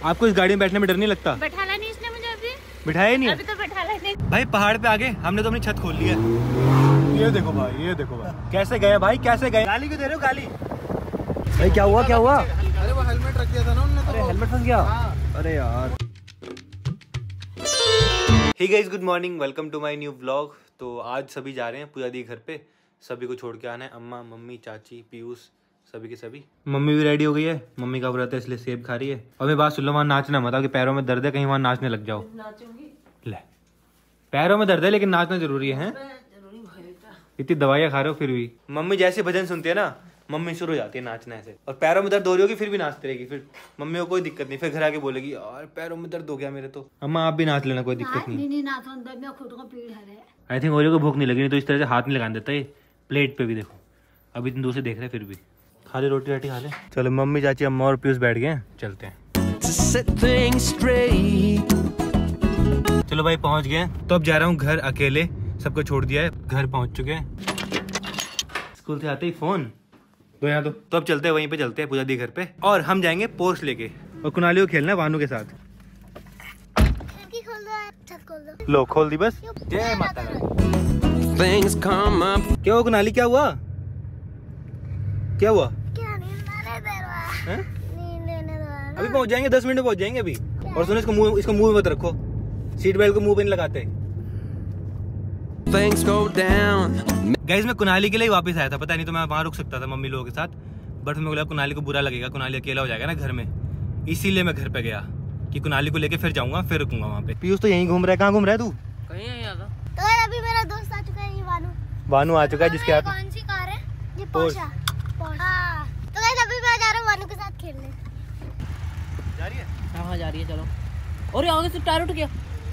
आपको इस गाड़ी में बैठने में डर नहीं लगता? बैठाला नहीं इसने मुझे अभी। बिठाया ही नहीं अभी तो बैठाला नहीं। भाई पहाड़ पे आगे हमने तो अपनी छत खोल ली है। ये देखो भाई, ये देखो भाई कैसे गए भाई, कैसे गए। गाली क्यों दे रहे हो गाली? भाई क्या हुआ, क्या हुआ? अरे वो हेलमेट रख दिया था ना उन्होंने, अरे हेलमेट फंस गया। अरे यार। Hey guys, good morning, welcome to my new vlog. तो आज सभी जा रहे हैं पूजा दी घर पे, सभी को छोड़ के आना है। अम्मा, मम्मी, चाची, पीयूष, सभी के सभी। मम्मी भी रेडी हो गई है, मम्मी का व्रत है इसलिए सेब खा रही है। और मैं बात सुन लो, वहाँ नाचना मत, कि पैरों में दर्द है, कहीं वहाँ नाचने लग जाओ। ले, पैरों में दर्द है लेकिन नाचना जरूरी है। इतनी दवाइयाँ खा रहे हो फिर भी। मम्मी जैसे भजन सुनती है ना, मम्मी शुरू हो जाती है नाचना ऐसे। और पैरों में दर्द हो रही होगी फिर भी नाचती रहेगी। फिर मम्मी को कोई दिक्कत नहीं, फिर घर आके बोलेगी यार पैरों में दर्द हो गया मेरे तो। अम्मा आप भी नाच लेना, कोई दिक्कत नहीं। आई थिंक ओरियो को भूख नहीं लगी, नहीं तो इस तरह से हाथ नहीं लगाने देता ये प्लेट पे भी। देखो अभी तुम दूसरे देख रहे फिर भी। खा ले रोटी राटी खा ले। चलो मम्मी, चाची, अम्मा और पीयूष बैठ गए, चलते हैं। चलो भाई पहुंच गए। तो अब जा रहा हूँ घर अकेले, सबको छोड़ दिया है, घर पहुंच चुके हैं। स्कूल से आते ही फोन दो यहाँ तो अब चलते हैं, वहीं पे चलते हैं पूजा दी घर पे। और हम जाएंगे पोर्श लेके, और कुनाली को खेलना है वानू के साथ। लो खोल दी बस। जय माता दी। क्या हुआ कुनाली, क्या हुआ, क्या हुआ? अभी पहुंच जाएंगे, 10 मिनट में पहुंच जाएंगे अभी। और सुनो, इसको मुंह में मत रखो, सीट बेल्ट को मुंह पे नहीं लगाते। गाइस मैं कुनाली के लिए वापस आया था, पता नहीं तो मैं वहाँ रुक सकता था मम्मी लोगों के साथ, बट मेरे को लगा कुनाली को बुरा लगेगा, कुनाली अकेला हो जाएगा ना घर में, इसीलिए मैं घर पे गया कि कुनाली को लेके फिर जाऊंगा, फिर रुकूंगा वहाँ पे। पीयूष तो यहीं घूम रहा है। कहाँ घूम रहा है तू? कहीं नहीं आता। तो अभी मेरा दोस्त आ चुका है, ये वानू आ चुका है, जिसके हाथ कौन सी कार है? ये पोर्श। हाँ तो गाइस अभी मैं जा रहा हूँ वानू के साथ खेलने। जा रही है? हाँ जा रही है, चलो। और आगे से टायर उठ गया।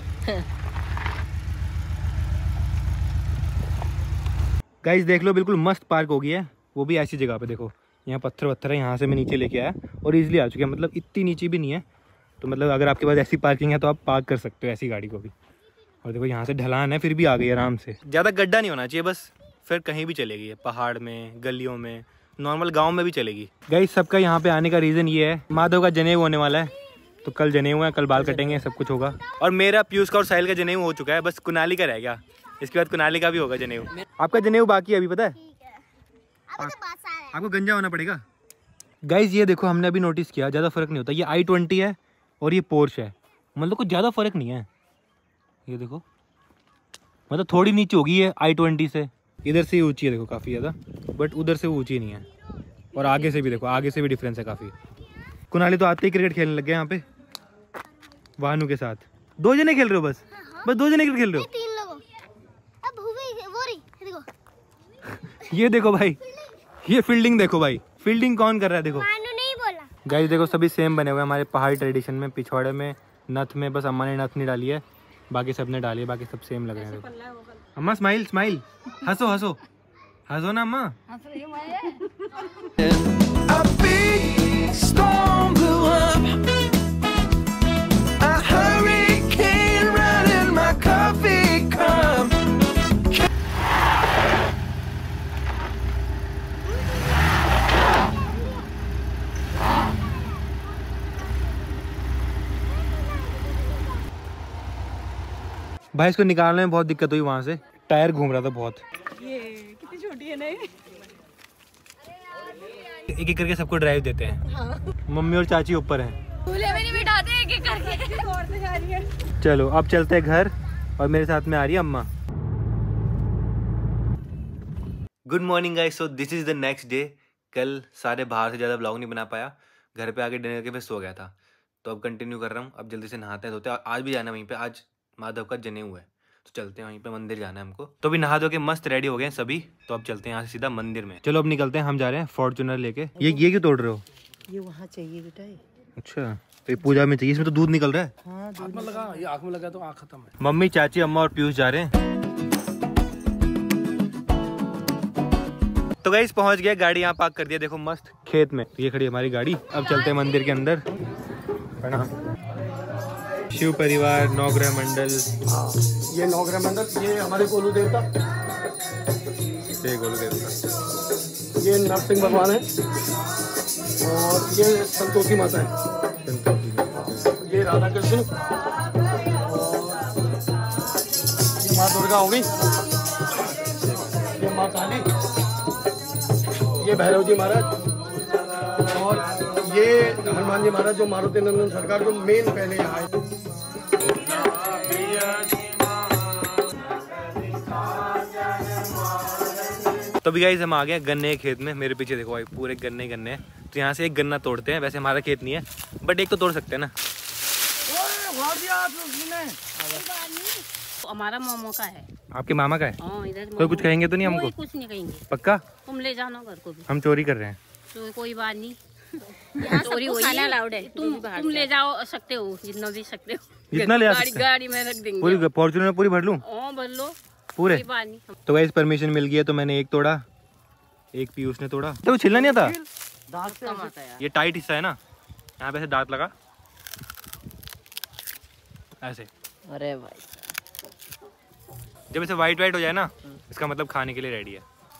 गाइस देख लो, बिल्कुल मस्त पार्क हो गई है, वो भी ऐसी जगह पे। देखो यहाँ पत्थर वत्थर है, यहाँ से मैं नीचे लेके आया और इजीली आ चुके हैं, मतलब इतनी नीचे भी नहीं है। तो मतलब अगर आपके पास ऐसी पार्किंग है तो आप पार्क कर सकते हो ऐसी गाड़ी को भी। और देखो यहाँ से ढलान है, फिर भी आ गई आराम से। ज़्यादा गड्ढा नहीं होना चाहिए बस, फिर कहीं भी चलेगी, पहाड़ में, गलियों में, नॉर्मल गाँव में भी चलेगी। गाइस सबका यहाँ पे आने का रीज़न ये है, माधव का जनेऊ होने वाला है, तो कल जनेऊ है, कल बाल कटेंगे, सब कुछ होगा। और मेरा, पीयूष का और साहिल का जनेऊ हो चुका है, बस कुनाली का रह गया, इसके बाद कुनाली का भी होगा जनेऊ। आपका जनेऊ बाकी है अभी, पता है? आपको गंजा होना पड़ेगा। गाइज ये देखो, हमने अभी नोटिस किया, ज़्यादा फर्क नहीं होता। ये i20 है और ये पोर्श है, मतलब कुछ ज़्यादा फर्क नहीं है। ये देखो मतलब थोड़ी नीचे होगी ये i20 से, इधर से ऊंची है देखो काफ़ी ज़्यादा, बट उधर से ऊंची नहीं है। और आगे से भी देखो, आगे से भी डिफरेंस है काफ़ी। कुनाली तो आते ही क्रिकेट खेलने लग गए यहाँ पे वानू के साथ। 2 जने खेल रहे हो बस? बस 2 जने क्रिकेट खेल रहे हो? ये देखो भाई, ये फील्डिंग देखो भाई, फील्डिंग कौन कर रहा है देखो। नहीं बोला। गाइस देखो सभी सेम बने हुए हैं हमारे पहाड़ी ट्रेडिशन में, पिछवाड़े में, नथ में, बस अम्मा ने नथ नहीं डाली है, बाकी सब ने डाली है, बाकी सब सेम लग रहे हैं। अम्मा स्माइल स्माइल, हंसो हंसो, हंसो ना अम्मा। भाई इसको निकालने में बहुत दिक्कत हुई, वहाँ से टायर घूम रहा था बहुत। ये कितनी छोटी है नहीं? एक एक करके सबको ड्राइव देते हैं। हाँ। मम्मी और चाची ऊपर हैं, झूले में नहीं बिठाते, एक एक करके। और से जा रही है। चलो अब चलते हैं घर, और मेरे साथ में आ रही है अम्मा। Good morning guys, so this is the next day. कल सारे बाहर से ज़्यादा ब्लॉग नहीं बना पाया, घर पे आके डिनर करके फिर सो गया था, तो अब कंटिन्यू कर रहा हूँ। अब जल्दी से नहाते हैं धोते हैं, आज भी जाना है वहीं पे, आज माधव का जनेऊ है, तो चलते हैं वहीं पे, मंदिर जाना है हमको। तो अभी नहा धो के मस्त रेडी हो गए हैं सभी, तो अब चलते हैं यहाँ से सीधा मंदिर में। चलो अब निकलते हैं, हम जा रहे हैं फॉर्च्यूनर लेके। ये क्यों तोड़ रहे हो? ये वहाँ चाहिए बेटा। अच्छा तो ये पूजा में चाहिए, इसमें तो दूध निकल रहा है। हाँ, आँख में लगा, ये आँख में लगा तो आँख खत्म है। मम्मी, चाची, अम्मा और पीयूष जा रहे हैं। तो गाइस पहुंच गए, गाड़ी यहाँ पार्क कर दिया, देखो मस्त खेत में, ये खड़ी हमारी गाड़ी। अब चलते हैं मंदिर के अंदर। शिव परिवार नवग्रह मंडल। हाँ ये नवग्रह मंडल, ये हमारे गोलू देवता, ये गोलू देवता, ये नरसिंह भगवान है, और ये संतोषी माता है। ये राधा कृष्ण, ये माँ दुर्गा हो गई, ये माँ काली, ये भैरव जी महाराज और ये हनुमान जी महाराज जो मारुति नंदन सरकार जो मेन पहले यहाँ आए। तो भी गाइस हम आ गए गन्ने के खेत में। मेरे पीछे देखो भाई पूरे गन्ने गन्ने हैं। तो यहाँ से एक गन्ना तोड़ते हैं। वैसे हमारा खेत नहीं है बट एक तो तोड़ सकते हैं ना। हमारा मोमो का है। आपके मामा का है? इधर कोई कुछ कहेंगे तो नहीं हमको? कुछ नहीं कहेंगे। पक्का? तुम ले जाना घर को भी। हम चोरी कर रहे हैं तो कोई बात नहीं। चोरी हो अलाउड है। तुम ले जाओ सकते हो जितना भी सकते हो। जितना ले आ सकते हैं। गाड़ी में रख देंगे। पूरी फॉर्च्यूनर में पूरी भर लूं? भर लो पूरे। कोई बात नहीं। तो गाइस परमिशन मिल गई है तो मैंने एक तोड़ा, एक पीयूष ने तोड़ा। तो छिलना नहीं आता? ये टाइट हिस्सा है ना, यहाँ पे ऐसे दांत लगा ऐसे। अरे भाई जब ऐसे वाइट वाइट हो जाए ना इसका मतलब खाने के लिए रेडी है।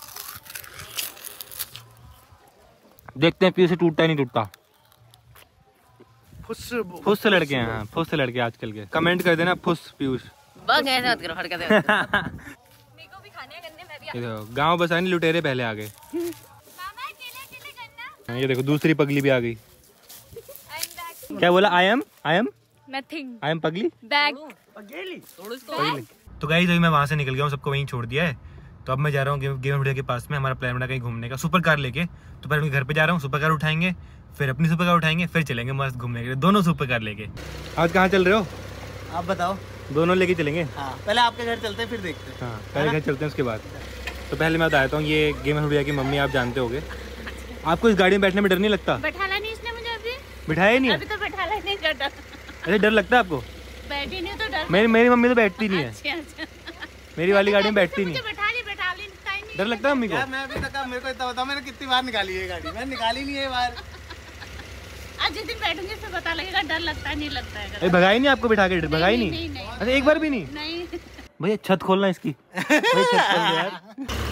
देखते हैं पीयूष से टूटता ही नहीं टूटता। फुस से लड़के हैं। हाँ फुस से लड़के आजकल के। कमेंट कर देना फुस पीयूष। गाँव बसा नहीं लुटेरे पहले आ गए। ये देखो दूसरी पगली भी आ गई। क्या बोला? I am nothing, I am पगली बैग। तो गाइस अभी मैं वहाँ से निकल गया हूँ, सबको वहीं छोड़ दिया है। तो अब मैं जा रहा हूँ गेम इंडिया के पास में। हमारा प्लान बना कहीं घूमने का सुपर कार लेके। तो पहले उनके घर पे जा रहा हूँ, सुपर कार उठाएंगे, फिर अपनी सुपर कार उठाएंगे, फिर चलेंगे मस्त घूमने के लिए दोनों सुपर कार लेके। आज कहाँ चल रहे हो आप बताओ? दोनों लेके चलेंगे। हाँ, पहले आपके घर चलते हैं फिर देखते हैं। हाँ पहले घर चलते हैं उसके बाद। तो पहले मैं बताता हूँ ये गेम इंडिया की मम्मी आप जानते होगे। आपको इस गाड़ी में बैठने में डर नहीं लगता? बैठाला नहीं इसने मुझे अभी। बिठाया नहीं? अभी तो बैठाला नहीं करता। अरे डर लगता है आपको? बैठी नहीं तो डर। मेरी मम्मी तो बैठती नहीं है। अच्छा। मेरी वाली गाड़ी में बैठती नहीं है। बैठा ली डर लगता है मम्मी को? यार मैं अभी तक मेरे को इतना बताओ मैंने कितनी बार निकाली है गाड़ी? मैंने निकाली नहीं है बार। आज जिस दिन बैठूंगी फिर पता लगेगा डर लगता है नहीं लगता है। अरे भगाई नहीं आपको बिठा के? भगाई नहीं? अरे एक बार भी नहीं? नहीं भैया छत खोलना इसकी। भैया छत खोल दो यार।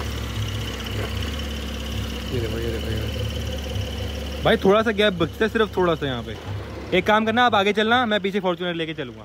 ये देखो भाई थोड़ा सा गैप बचता है, सिर्फ थोड़ा सा यहाँ पे। एक काम करना आप आगे चलना, मैं पीछे फॉर्च्यूनर लेके चलूंगा।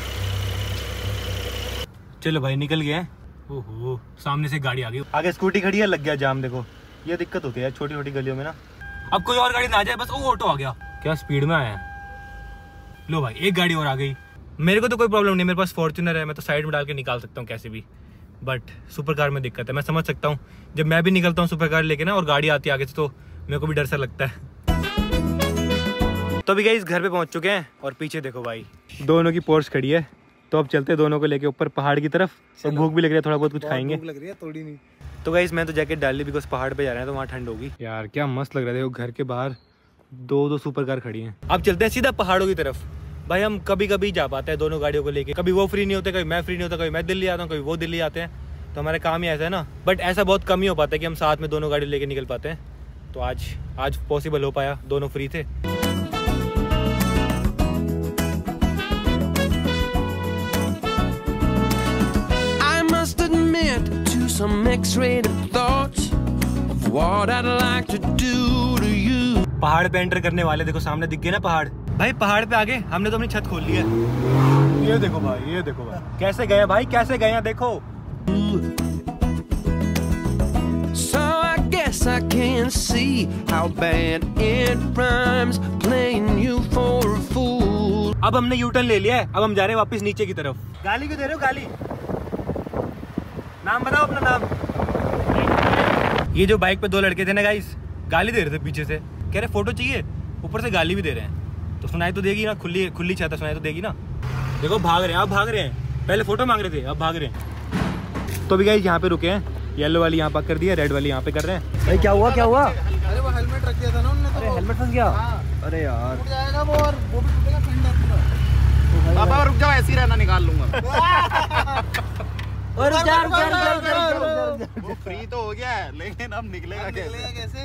चलो भाई निकल गए। ओहो सामने से गाड़ी आ गई, आगे स्कूटी खड़ी है, लग गया जाम। देखो ये दिक्कत होती है छोटी छोटी गलियों में ना। अब कोई और गाड़ी ना आ जाए बस। ऑटो आ गया, क्या स्पीड में आया। लो भाई एक गाड़ी और आ गई। मेरे को तो कोई प्रॉब्लम नहीं, मेरे पास फॉर्च्यूनर है, मैं तो साइड में डाल के निकाल सकता हूँ कैसे भी। बट सुपर कार में दिक्कत है। मैं समझ सकता हूँ जब मैं भी निकलता हूँ सुपर कार लेके ना और गाड़ी आती है आगे से तो मेरे को भी डर सा लगता है। तो अभी गाइस घर पे पहुंच चुके हैं और पीछे देखो भाई दोनों की पोर्स खड़ी है। तो अब चलते हैं दोनों को लेके ऊपर पहाड़ की तरफ। और भूख भी लग रही है, थोड़ा बहुत कुछ खाएंगे। भूख लग रही है थोड़ी नहीं। तो गाइस मैं तो जैकेट डाल ली बिकॉज पहाड़ पे जा रहे हैं तो वहाँ ठंड होगी। यार क्या मस्त लग रहा है। देखो घर के बाहर दो सुपर कार खड़ी हैं। अब चलते हैं सीधा पहाड़ों की तरफ। भाई हम कभी कभी जा पाते हैं दोनों गाड़ियों को लेके। कभी वो फ्री नहीं होते, कभी मैं फ्री नहीं होता, कभी मैं दिल्ली आता हूँ, कभी वो दिल्ली आते हैं। तो हमारा काम ही ऐसा है ना। बट ऐसा बहुत कम ही हो पाता है कि हम साथ में दोनों गाड़ी लेके निकल पाते हैं। तो आज पॉसिबल हो पाया, दोनों फ्री थे। Some X-rated thoughts of what I'd like to do to you. पहाड़ पे एंटर करने वाले देखो सामने दिख गए ना पहाड़। भाई पहाड़ पे आगे हमने तो अपनी छत खोल ली है। ये देखो भाई, ये देखो भाई कैसे गए भाई, कैसे गए हैं देखो। So I guess I can see how bad it rhymes playing you for a fool. अब हमने यूटर्न ले लिया है, अब हम जा रहे हैं वापस नीचे की तरफ। गाली क्यों दे रहे हो? गाली नाम बताओ अपना नाम। ये जो बाइक पे दो लड़के थे ना गाइस, गाली दे रहे थे पीछे से, कह रहे फोटो चाहिए, ऊपर से गाली भी दे रहे हैं। तो सुनाई तो देगी ना, खुली छत है, सुनाई तो देगी ना। देखो भाग रहे हैं, अब भाग रहे हैं। पहले फोटो मांग रहे थे, अब भाग रहे हैं। तो भी गाइस यहाँ पे रुके हैं। येलो वाली यहाँ पार्क कर दिया, रेड वाली यहाँ पे कर रहे हैं। भाई क्या हुआ क्या हुआ? अरे वो हेलमेट रख दिया था ना उन्होंने। अरे हेलमेट फंस गया। अरे यार टूट जाएगा वो, और वो भी टूटेगा फेंडर पूरा। पापा रुक जाओ, ऐसे ही रहना, निकाल लूंगा। और वो फ्री तो हो गया है लेकिन अब निकलेगा कैसे?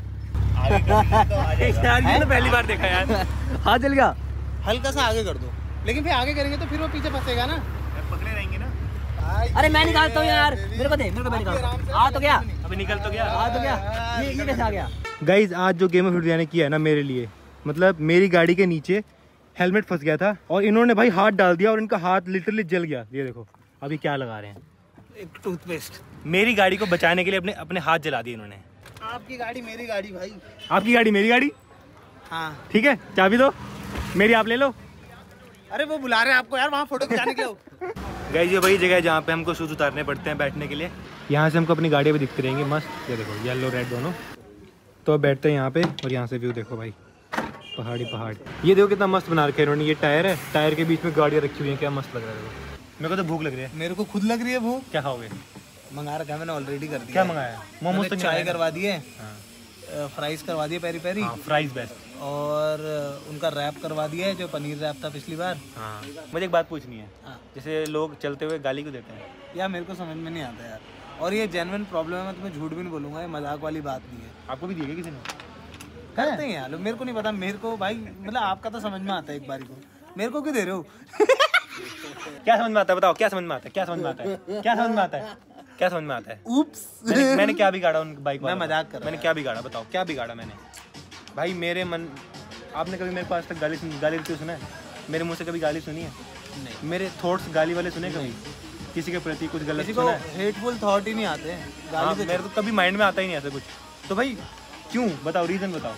यार ये तो पहली बार देखा यार। हाँ चल गया। हल्का सा आगे कर दो, लेकिन फिर आगे करेंगे तो फिर वो पीछे फंसेगा ना, पकड़े रहेंगे ना। अरे मैं निकालता हूँ यार, मेरे को दे, मेरे को मैं निकालता हूँ। आ तो गया, अभी निकल तो गया, आ तो गया। ये कैसे आ गया? गाइज आज जो गेम ऑफ इंडिया ने किया है ना मेरे लिए, मतलब मेरी गाड़ी के नीचे हेलमेट फंस गया था और इन्होंने भाई हाथ डाल दिया और इनका हाथ लिटरली जल गया। ये देखो अभी क्या लगा रहे हैं, एक टूथपेस्ट। मेरी गाड़ी को बचाने के लिए अपने अपने हाथ जला दिए इन्होंने। आपकी गाड़ी मेरी गाड़ी भाई। आपकी गाड़ी मेरी गाड़ी, हाँ ठीक है, चाबी दो, मेरी आप ले लो। अरे वो बुला रहे हैं आपको यार, वहाँ फोटो खिंचाने के लिए। गाइस ये वही जगह है जहाँ पे हमको शूज उतारने पड़ते हैं बैठने के लिए। यहाँ से हमको अपनी गाड़ियाँ भी दिखती रहेंगी मस्त। ये देखो येलो रेड दोनों। तो बैठते हैं यहाँ पे और यहाँ से व्यू देखो भाई, पहाड़ी पहाड़। ये देखो कितना मस्त बना रखे इन्होंने। ये टायर है, टायर के बीच में गाड़ियाँ रखी हुई हैं, क्या मस्त लग रहा है। मेरे को तो भूख लग रही है। मेरे को खुद लग रही है भूख। क्या खाओगे? मंगा रखा है मैंने, ऑलरेडी कर दिया। क्या मंगाया? मोमोज तो चाय करवा दिए, फ्राइज करवा दिए पेरी पेरी। Fries best. और उनका रैप करवा दिया है, जो पनीर रैप था पिछली बार। हाँ मुझे एक बात पूछनी है, हाँ। जैसे लोग चलते हुए गाली क्यों देते हैं? यार मेरे को समझ में नहीं आता यार, और ये जेन्युइन प्रॉब्लम है, मैं तुम्हें झूठ भी नहीं बोलूंगा, ये मजाक वाली बात नहीं है। आपको भी दिए किसी ने? करते हैं यार लोग, मेरे को नहीं पता। मेरे को भाई मतलब आपका तो समझ में आता है एक बारी को, मेरे को क्यों दे रहे हो? क्या समझ में आता है बताओ, क्या समझ में आता है? क्या समझ में आता है? क्या समझ में आता है? क्या समझ में आता है? Oops! मैंने क्या बिगाड़ा उन बाइक मैं मजाक कर रहा हूं। मैंने क्या बिगाड़ा बताओ, क्या बिगाड़ा मैंने? भाई मेरे मन, आपने कभी मेरे पास तक गाली क्यों सुना है? मेरे मुंह से कभी गाली सुनी है? नहीं। मेरे थॉट्स गाली वाले सुने कभी? किसी के प्रति कुछ गलत सुना है? हेटफुल थॉट ही नहीं आते हैं गाली मेरे तो कभी माइंड में आता ही नहीं ऐसा कुछ। तो भाई क्यों बताओ, रीजन बताओ।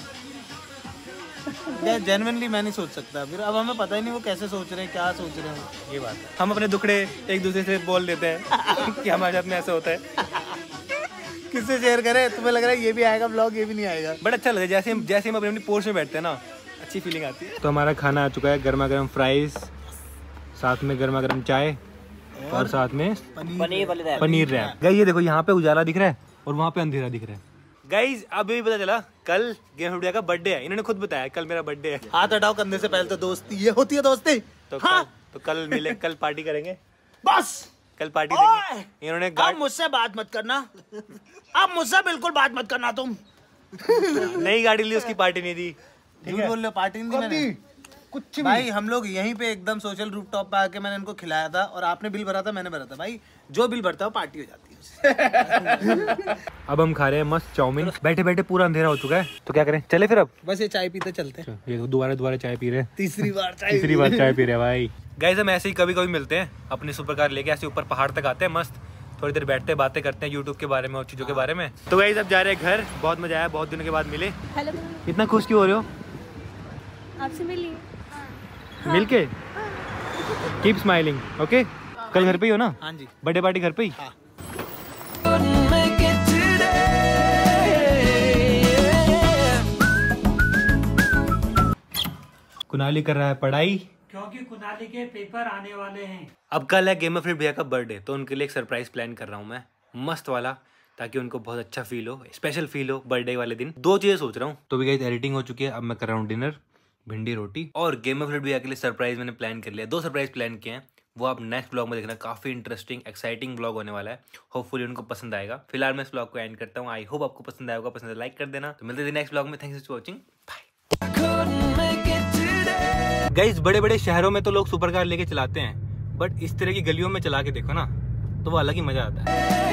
यार जेन्युइनली मैं नहीं सोच सकता। फिर अब हमें पता ही नहीं वो कैसे सोच रहे हैं, क्या सोच रहे हैं। ये बात है, हम अपने दुखड़े एक दूसरे से बोल देते हैं कि हमारे साथ में ऐसा होता है। किससे शेयर करें? तुम्हें लग रहा है ये भी आएगा ब्लॉग, ये भी नहीं आएगा। बट अच्छा लगता है जैसे हम अपनी पोर्च में बैठते हैं ना, अच्छी फीलिंग आती है। तो हमारा खाना आ चुका है, गर्मा गर्म फ्राइज, साथ में गर्मा गर्म चाय और साथ में पनीर रैप। गाइस ये देखो यहाँ पे उजाला दिख रहा है और वहाँ पे अंधेरा दिख रहा है। गाइस अभी पता चला कल गेम ऑफ इंडिया का बर्थडे है। इन्होंने खुद बताया कल मेरा बर्थडे है। हाथ हटाओ कंधे से, पहले तो दोस्ती ये होती है दोस्ती। तो हाँ? तो कल मिले, कल पार्टी करेंगे, बस कल पार्टी देंगे। इन्होंने अब मुझसे बात मत करना, अब मुझसे बिल्कुल बात मत करना। तुम नई गाड़ी ली, उसकी पार्टी नहीं दी। झूठ बोल रहे हो, पार्टी नहीं दी मैंने कुछ भाई। हम लोग यहीं पे एकदम सोशल रूफटॉप पे आके मैंने इनको खिलाया था और आपने बिल भरा था, मैंने भरा था। भाई जो बिल भरता है वो पार्टी हो जाती है। अब हम खा रहे हैं मस्त चाउमीन। बैठे बैठे पूरा अंधेरा हो चुका है, तो क्या करें, चले फिर अब। बस ये चाय पीते चलते हैं। ये दोबारा चाय पी रहे हैं, तीसरी बार चाय पी रहे हैं भाई। गाइस हम ऐसे ही कभी कभी मिलते हैं, अपनी सुपर कार लेके ऐसे ऊपर पहाड़ तक आते हैं, मस्त थोड़ी देर बैठते हैं, बातें करते हैं यूट्यूब के बारे में और चीज़ों के बारे में। तो गाइस अब जा रहे हैं घर, बहुत मजा आया, बहुत दिनों के बाद मिले। हेलो, इतना खुश क्यों हो रहे हो? आपसे मिलिए। मिलके कीप स्माइलिंग। ओके, कल घर पे ही हो ना? हाँ जी, बर्थडे पार्टी घर पे ही। हाँ। Make it today. कुनाली कर रहा है पढ़ाई, क्योंकि कुनाली के पेपर आने वाले हैं। अब कल है गेम ऑफ भैया का बर्थडे, तो उनके लिए एक सरप्राइज प्लान कर रहा हूँ मैं, मस्त वाला, ताकि उनको बहुत अच्छा फील हो, स्पेशल फील हो बर्थडे वाले दिन। 2 चीजें सोच रहा हूँ। तो भी गाइस एडिटिंग हो चुकी है, अब मैं कर रहा हूँ डिनर, भिंडी रोटी। और गेम ऑफ भैया के लिए सरप्राइज मैंने प्लान कर लिया, 2 सरप्राइज प्लान किए हैं, वो आप नेक्स्ट ब्लॉग में देखना। काफी इंटरेस्टिंग एक्साइटिंग ब्लॉग होने वाला है, होपफुली उनको पसंद आएगा। फिलहाल मैं इस ब्लॉग को एंड करता हूँ, आई होप आपको पसंद आएगा, पसंद है लाइक कर देना। तो मिलते हैं नेक्स्ट ब्लॉग में, thanks for watching, bye. Guys बड़े बड़े शहरों में तो लोग सुपर कार लेके चलाते हैं, बट इस तरह की गलियों में चला के देखो ना, तो वो अलग ही मजा आता है।